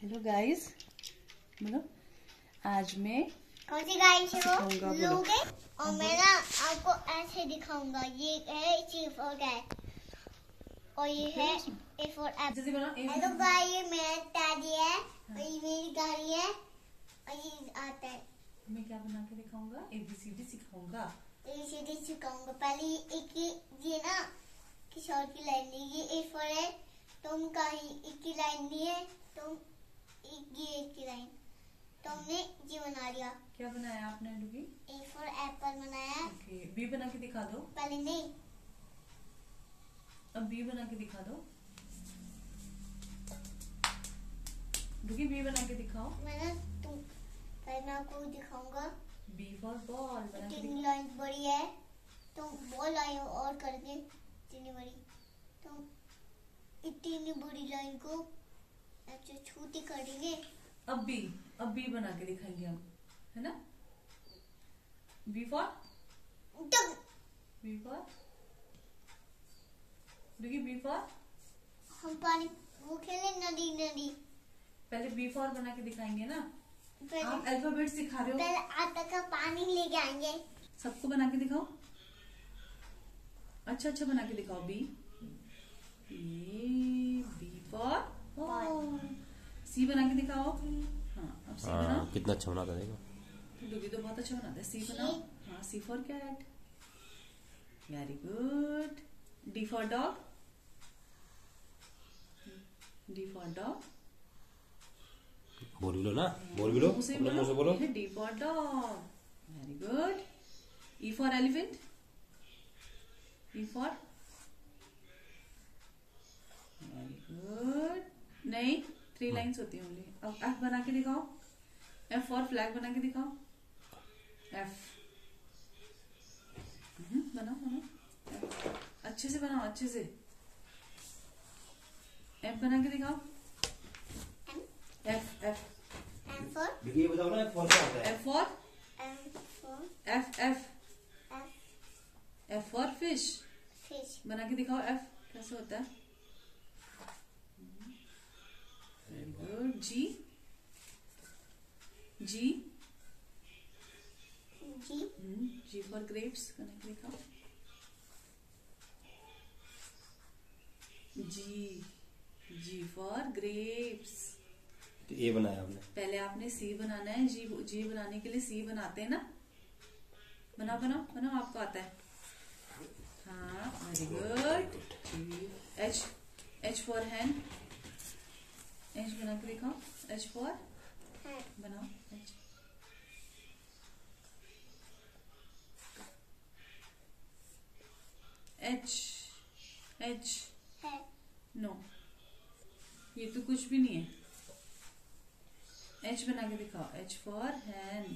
Hello guys, बोलो। आज मैं कौन सी गाय से वो सिखाऊंगा, बोलो। लोगे और मैं ना आपको ऐसे दिखाऊंगा। ये है सी फॉर गाय और ये है ए फॉर एप्पल। जैसे बना हेलो गाय, ये मेरा दादी है और ये मेरी गाड़ी है और ये आता है। मैं क्या बना के दिखाऊंगा? ABCD सिखाऊंगा। ABCD सिखाऊंगा। पहले एक ये ना किशोर की लाइन ली, ये ए फॉर है, तुम का एक की लाइन ली है, तुम एक की लाइन, तुमने ये बना लिया। क्या बनाया आपने डुगी? ए फॉर एप्पल बनाया। ओके, बी बना के दिखा दो। पहले नहीं, अब बी बना के दिखा दो। डुगी बी बना के दिखाओ। पहले मैं आपको दिखाऊंगा। बी फॉर बॉल बना के इतनी दिखाओ। लाइन बड़ी है, तुम बॉल आई हो और करके इतनी बड़ी, तुम इतनी बड़ी लाइन को ऐसे छोटी करेंगे। अब बी बना के दिखाएंगे हम, है ना? B for Duggi, B for हम पानी वो खेले नदी नदी। पहले बी फॉर बना के दिखाएंगे ना। पहले आप अल्फाबेट सिखा रहे हो, पहले आता का पानी लेके आएंगे। सबको बना के दिखाओ। अच्छा अच्छा बना के दिखाओ। बी फॉर सी बना के दिखाओ। हाँ, अब सी बनाओ। कितना अच्छा बनाता देखो। डुगी तो बहुत अच्छा बनाता है। सी बनाओ। हाँ, C for cat. Very good. D for dog. D for dog. बोल भी लो ना, बोल भी लो, अपने मुंह से बोलो। D for dog. Very good. E for elephant. E for, very good. नहीं, 3 लाइन्स होती है ओनली। अब एफ बना के दिखाओ। एफ फॉर फ्लैग बना के दिखाओ। एफ बनाओ बनाओ, अच्छे से बनाओ, अच्छे से। एफ बना के दिखाओ। एफ एफ एम फॉर ये बताओ ना, एफ फॉर क्या होता है? F for F F F F for fish fish. बना के दिखाओ। एफ कैसे होता है? Very good. G G G G for grapes बना के दिखाओ। G for grapes. ये बनाया आपने। पहले आपने सी बनाना है। जी बनाने के लिए सी बनाते हैं ना। बनाओ बनाओ बनाओ, आपको आता है। हाँ, very good. H for hand. H बना के दिखाओ। एच फॉर बनाओ। एच है। नो, ये तो कुछ भी नहीं है। एच बना के दिखाओ। H for hand.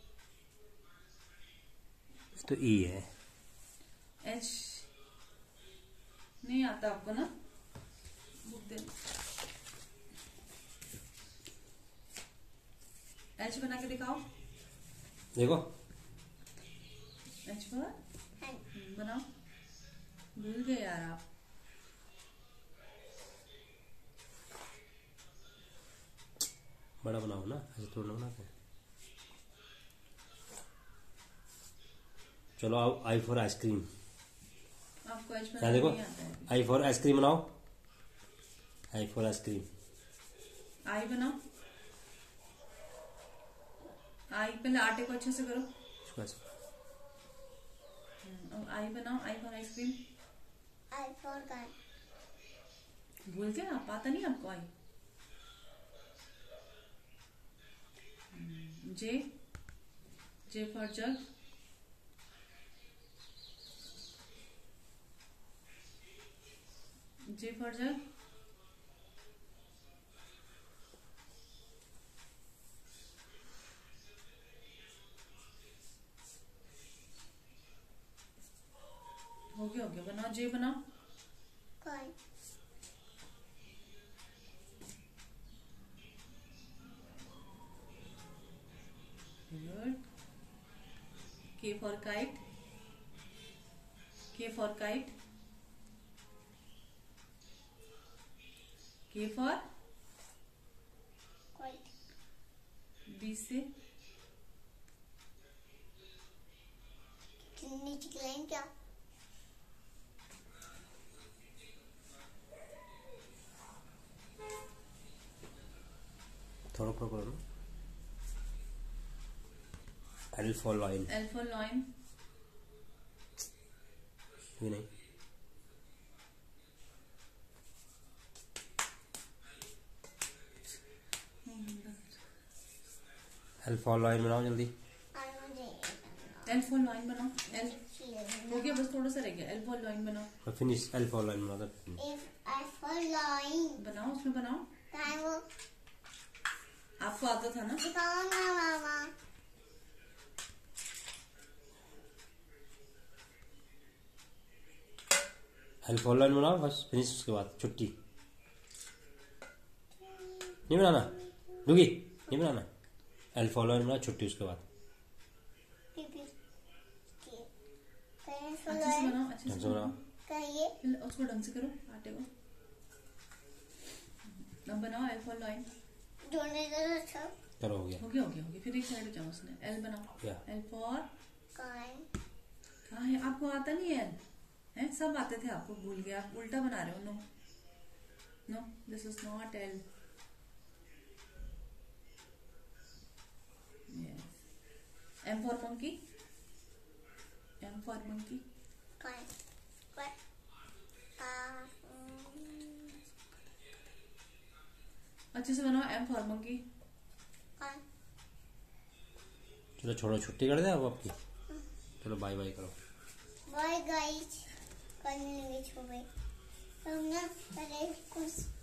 तो ई है। एच नहीं आता आपको ना, बुक दे। एच बना के दिखाओ। देखो, एच फॉर बनाओ। भूल गए यार आप। बड़ा बनाओ ना, ऐसे थोड़ा बनाते हैं। चलो आओ, आई फॉर आइसक्रीम। आपको एच यहाँ बनाना देखो, नहीं आता है। आई फॉर आइसक्रीम बनाओ। I for ice cream. आई बनाओ। आई पहले आटे को अच्छे से करो। इसको ऐसे। अब आई बनाओ। I for ice cream. I for गाय। भूल गए आप? आता नहीं आपको आई? J for jug. J for jug. हो गया बनाओ। जे बनाओ। गाय। Good. K for kite. K for kite. K for White. B से नीचे की लाइन क्या? थोड़ा ऊपर करो। L for line. L for line. ये नहीं, एल फॉर लाइन बनाओ जल्दी। एल फॉर लाइन बनाओ। एल हो गया, बस थोड़ा सा रह गया। एल फॉर लाइन बनाओ। फिनिश। एल फॉर लाइन बनाओ। for line. बनाओ, उसमें बनाओ। Then वो आपको आता था ना? दिखाओ ना मामा। एल फॉर लाइन बनाओ बस, फिनिश। उसके बाद छुट्टी। नहीं बनाना डूगी, नहीं बनाना। एल फॉर लाइन बनाओ, छुट्टी उसके बाद। अच्छे से बनाओ, अच्छे से बनाओ। कहिए उसको ढंग से करो, आटे को। अब बनाओ एल फॉर लाइन। जोड़ने का अच्छा करो, हो गया। हो गया, हो गया, हो गया। फिर एक साइड जाओ, उसने एल बनाओ। एल फॉर काइन। कहाँ है? आपको आता नहीं है? हैं? सब आते थे आपको, भूल गए। आप उल्टा बना रहे हो। No no, this is not L. M for monkey. M for monkey. काइन। अच्छे से बनाओ। M for monkey. चलो छोड़ो, छुट्टी कर दे अब आपकी। चलो बाय बाय करो। Bye guys. करने लगे छुपे। हम ना पहले कुछ